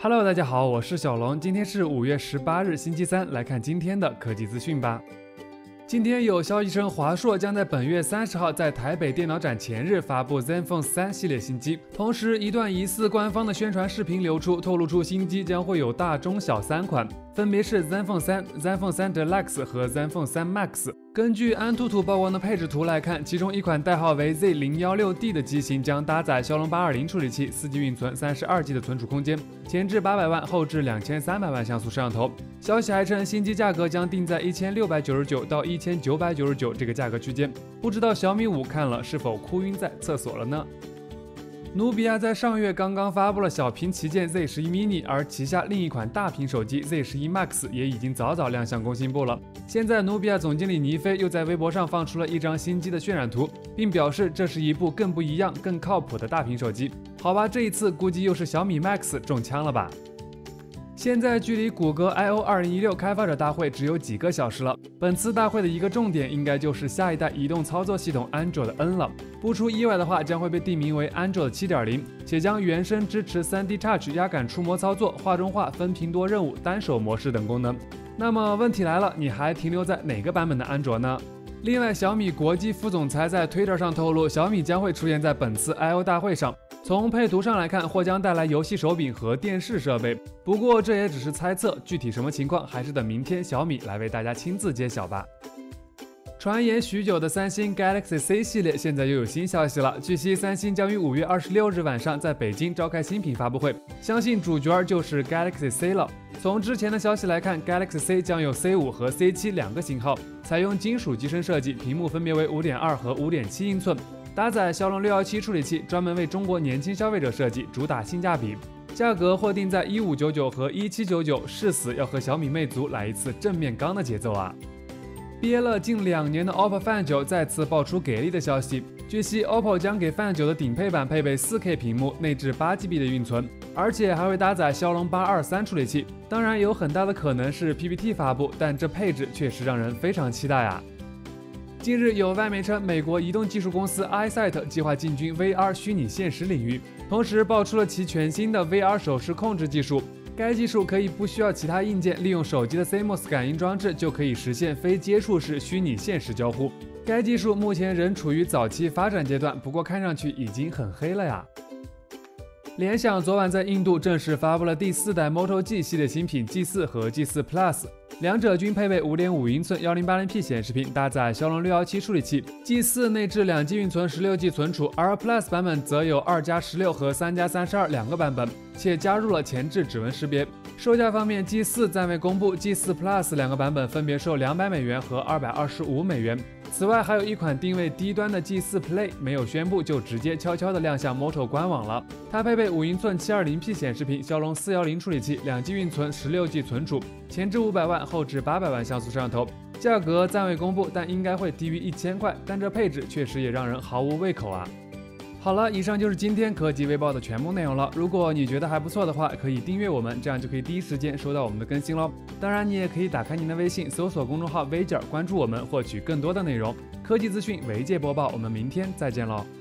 Hello， 大家好，我是小龙，今天是5月18日，星期三，来看今天的科技资讯吧。今天有消息称，华硕将在本月30号在台北电脑展前日发布 ZenFone 3系列新机。同时，一段疑似官方的宣传视频流出，透露出新机将会有大、中、小3款，分别是 ZenFone 3、ZenFone 3 Deluxe 和 ZenFone 3 Max。根据安兔兔曝光的配置图来看，其中一款代号为 Z016D 的机型将搭载骁龙820处理器，4G 运存，32G 的存储空间，前置800万，后置2300万像素摄像头。消息还称，新机价格将定在1699到1999这个价格区间。不知道小米5看了是否哭晕在厕所了呢？努比亚在上月刚刚发布了小屏旗舰 Z11 mini， 而旗下另一款大屏手机 Z11 Max 也已经早亮相工信部了。现在，努比亚总经理倪飞又在微博上放出了一张新机的渲染图，并表示这是一部更不一样、更靠谱的大屏手机。好吧，这一次估计又是小米 Max 中枪了吧。现在距离谷歌 I/O 2016开发者大会只有几个小时了。本次大会的一个重点应该就是下一代移动操作系统 Android N 了。不出意外的话，将会被定名为 Android 7.0， 且将原生支持 3D Touch 压感触摸操作、画中画、分屏多任务、单手模式等功能。那么问题来了，你还停留在哪个版本的安卓呢？另外，小米国际副总裁在 Twitter 上透露，小米将会出现在本次 I/O 大会上。从配图上来看，或将带来游戏手柄和电视设备。不过这也只是猜测，具体什么情况还是等明天小米来为大家亲自揭晓吧。传言许久的三星 Galaxy C 系列现在又有新消息了。据悉，三星将于5月26日晚上在北京召开新品发布会，相信主角就是 Galaxy C 了。从之前的消息来看， Galaxy C 将有 C5 和 C7 两个型号，采用金属机身设计，屏幕分别为 5.2 和 5.7 英寸，搭载骁龙617处理器，专门为中国年轻消费者设计，主打性价比。价格或定在1599和1799，誓死要和小米魅族来一次正面刚的节奏啊！憋了近2年的 OPPO Find 9再次爆出给力的消息。据悉 ，OPPO 将给 Find 9的顶配版配备 4K 屏幕，内置8GB 的运存，而且还会搭载骁龙823处理器。当然，有很大的可能是 PPT 发布，但这配置确实让人非常期待啊！近日有外媒称，美国移动技术公司 iSight 计划进军 VR 虚拟现实领域，同时爆出了其全新的 VR 手势控制技术。该技术可以不需要其他硬件，利用手机的 CMOS 感应装置就可以实现非接触式虚拟现实交互。该技术目前仍处于早期发展阶段，不过看上去已经很黑了呀。联想昨晚在印度正式发布了第4代 Moto G 系列新品 G4 和 G4 Plus， 两者均配备 5.5 英寸 1080p 显示屏，搭载骁龙617处理器。G4 内置2G 运存 16G 存储，而 Plus 版本则有2+16和3+32两个版本，且加入了前置指纹识别。售价方面 ，G4 暂未公布 ，G4 Plus 两个版本分别售200美元和225美元。此外，还有一款定位低端的 G4 Play 没有宣布就直接悄悄地亮相 Moto 官网了。它配备5英寸 720p 显示屏，骁龙410处理器，2G 运存 16G 存储，前置500万，后置800万像素摄像头。价格暂未公布，但应该会低于1000块。但这配置确实也让人毫无胃口啊！好了，以上就是今天科技微报的全部内容了。如果你觉得还不错的话，可以订阅我们，这样就可以第一时间收到我们的更新喽。当然，你也可以打开您的微信，搜索公众号微姐，关注我们，获取更多的内容。科技资讯，唯界播报，我们明天再见喽。